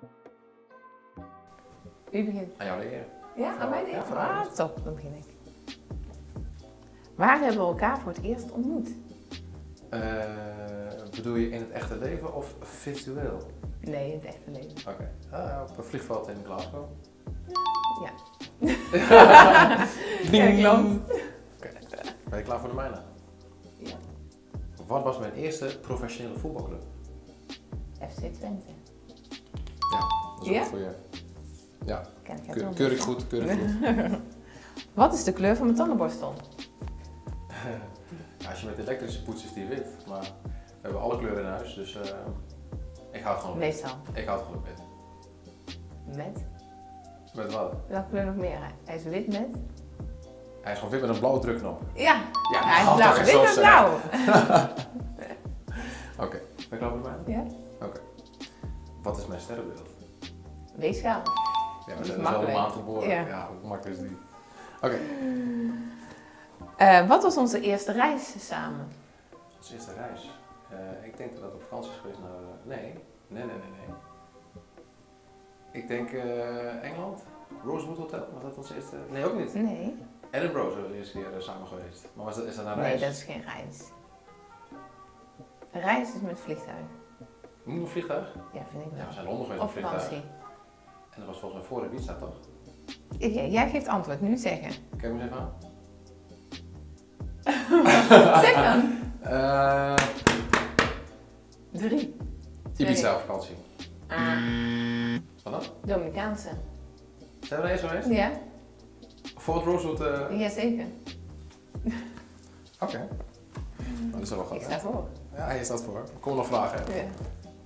Wie begint? Aan jou de eer. Ja, aan mij de Ja, eerste. vooruit. Ah, top, dan begin ik. Waar hebben we elkaar voor het eerst ontmoet? Bedoel je in het echte leven of virtueel? Nee, in het echte leven. Oké. Op een vliegveld in Glasgow. Ja. Ding. Ja, klopt. Oké. Ben je klaar voor de mijne? Ja. Wat was mijn eerste professionele voetbalclub? FC Twente. Ja, dat is Ja? ook voor je. Ja, Ken ik het wel. keurig goed, keurig goed. Wat is de kleur van mijn tandenborstel? Ja, als je met elektrische poets is die wit, maar we hebben alle kleuren in huis, dus ik hou het gewoon wit. Meestal. Ik hou het gewoon wit. Met? Met wat? Welke kleur nog meer? Hij is wit met? Hij is gewoon wit met een blauwe drukknop. Ja. Ja, Hij is nou, blauw. toch eens Wit zo met zeggen. blauw. Oké, ben je klaar voor de mijne? Ja. Oké. Wat is mijn sterrenbeeld? Weegschaal. Ja, we is zijn dezelfde makkelijk. maand geboren. Ja. Ja, hoe makkelijk is die? Oké. Wat was onze eerste reis samen? Onze eerste reis. Ik denk dat dat op vakantie is geweest naar... Nee. Ik denk Engeland. Rosewood Hotel. Was dat onze eerste? Nee, ook niet. Nee. Edinburgh zijn we de eerste keer samen geweest. Maar is dat een reis? Nee, dat is geen reis. Een reis is met vliegtuig. Moet een vliegtuig? Ja, vind ik Ja, wel. we zijn Londen geweest Of met vliegtuig. vakantie. En dat was volgens mij voor Ibiza, toch? Jij geeft antwoord, nu zeggen. Kijk me eens even aan. Zeg dan. 3. Ibiza vakantie. Wat dan? Dominicaanse. Zijn we er eens geweest? Ja? Voor het Rosewood? Jazeker. Oké. Nou, dat is wel Ik goed. sta voor. Ja, je staat voor. Kom nog vragen. Hè? Ja.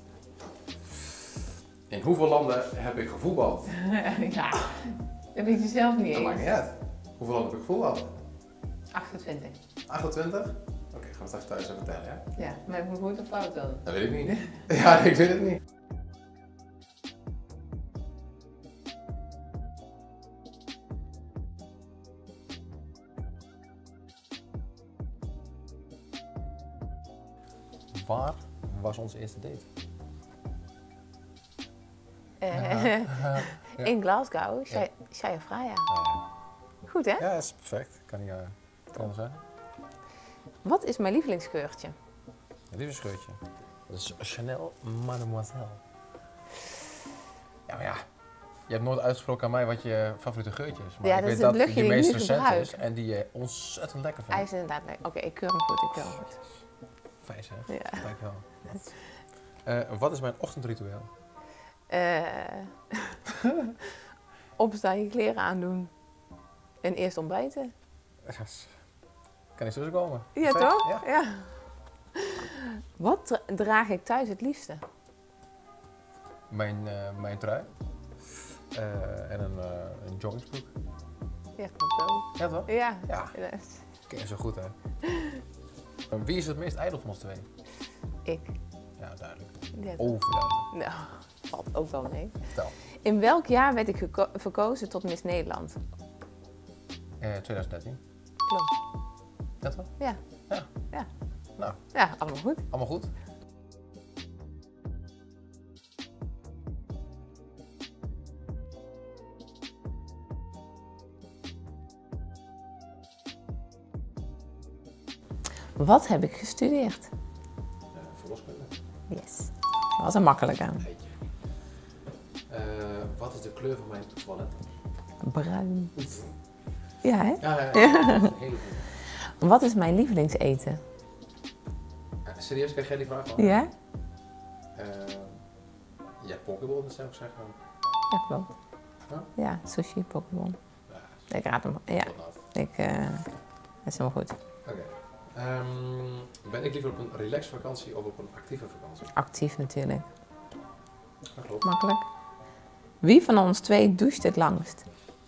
In hoeveel landen heb ik gevoetbald? Ja. Dat weet je zelf niet Dat maakt eens. niet uit. Hoeveel landen heb ik gevoetbald? 28. 28? Oké, gaan we straks thuis even tellen, ja? Ja, maar heb ik me goed of fout dan? Dat weet ik niet. Ja, ik weet het niet. Waar was onze eerste date? In Glasgow, Shia Fraya. Goed hè? Ja, dat is perfect. Kan niet anders zijn. Wat is mijn lievelingsgeurtje? Een liefdescheurtje. Dat is Chanel Mademoiselle. Ja, maar ja. Je hebt nooit uitgesproken aan mij wat je favoriete geurtje is. Maar Ja, ik dat is weet het dat luchtje die die ik meest nu recent gebruik. is en die je ontzettend lekker Hij vindt. is inderdaad lekker. Oké, ik keur hem goed, ik keur hem goed. Fijn zeg. Ja. Dankjewel. Wat is mijn ochtendritueel? Opstaan, je kleren aandoen. En eerst ontbijten. Kan niet zo komen. Ja, Perfect. toch? Ja. Ja. Wat draag ik thuis het liefste? Mijn trui. En een joggingsbroek. Ja, klopt ook. Ja toch? Ja. Ja. Ken je zo goed hè. Wie is het meest ijdel van ons twee? Ik. Ja, duidelijk. Ja, Overduidelijk. nou, valt ook wel mee. Vertel. In welk jaar werd ik verkozen tot Miss Nederland? 2013. Klopt. Dat wel? Ja. Ja. Ja. Nou, Ja, allemaal goed. allemaal goed. Wat heb ik gestudeerd? Verloskunde. Yes. Dat was een makkelijke. Eitje. Wat is de kleur van mijn toilet? Bruin. Ja, hè? Ja. Een hele goede. Wat is mijn lievelingseten? Serieus, krijg jij die vraag al? Ja? Ja, pokeball, dat zou ik zeggen. Ja, klopt. Ja? Ja, sushi, Pokémon. Ja, Ik raad hem. Ja, tot laat. dat is helemaal goed. Oké. Ben ik liever op een relaxed vakantie of op een actieve vakantie? Actief natuurlijk. Dat klopt. Makkelijk. Wie van ons twee doucht het langst?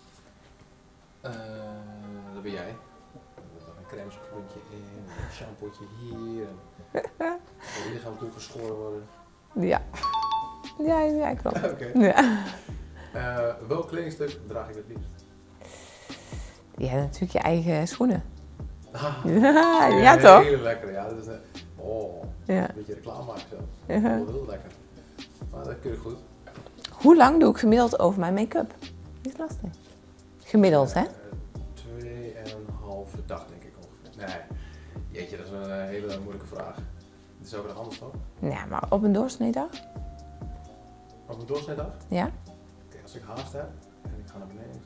Dat ben jij. Een crèmespoeltje in, een shampootje hier. En je lichaam toe geschoren worden. Ja. Ja, klopt. Oké. Ja. Welk kledingstuk draag ik het liefst? Ja, natuurlijk je eigen schoenen. Ah, Ja, toch? Hele lekker, ja. Dat is Ja. een beetje reclame maken zelf. Ja. Heel lekker. Maar dat kun je goed. Hoe lang doe ik gemiddeld over mijn make-up? Niet lastig. Gemiddeld, hè? 2,5 dag denk ik ongeveer. Nee, jeetje, dat is een hele moeilijke vraag. Het is ook nog anders toch? Ja, maar op een doorsneedag? Op een doorsnijdag? Ja? Oké, als ik haast heb en ik ga naar beneden.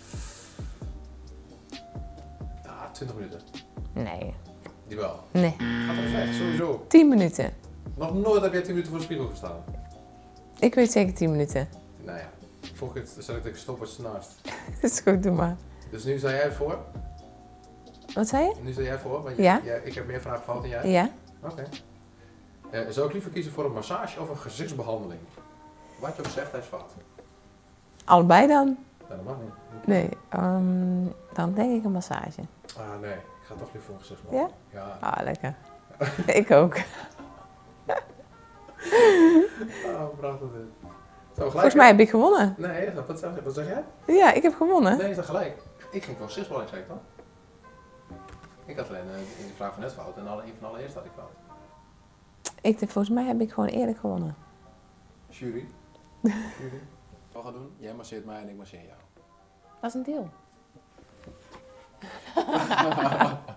Ja, 20 minuten. Nee. Jawel. Nee. Gaat er weg, sowieso. 10 minuten. Nog nooit heb jij 10 minuten voor de spiegel gestaan. Ik weet zeker 10 minuten. Nou ja, volgende keer zet ik de stopwatch ernaast. Dat is goed, doe maar. Dus nu sta jij voor. Wat zei je? Nu sta jij voor, want Ja. ik heb meer vragen fout dan jij. Ja? Oké. Zou ik liever kiezen voor een massage of een gezichtsbehandeling? Wat je ook zegt, hij is fout. Allebei dan? Ja, dat mag niet. Nee. Dan denk ik een massage. Ah nee, ik ga toch liever voor een gezichtsbehandeling. Ja? Ah, lekker. Ik ook. Oh, prachtig dit. Zo, Volgens mij heb ik gewonnen. Nee, wat zeg jij? Ja, ik heb gewonnen. Nee, is dat gelijk? Ik ging voor gezichtsbehandeling, zei ik dan. Ik had alleen in de vraag van net fout en een van alle eerst had ik fout. Volgens mij heb ik gewoon eerlijk gewonnen. Jury. Wat gaan doen? Jij masseert mij en ik masseer jou. Dat is een deal.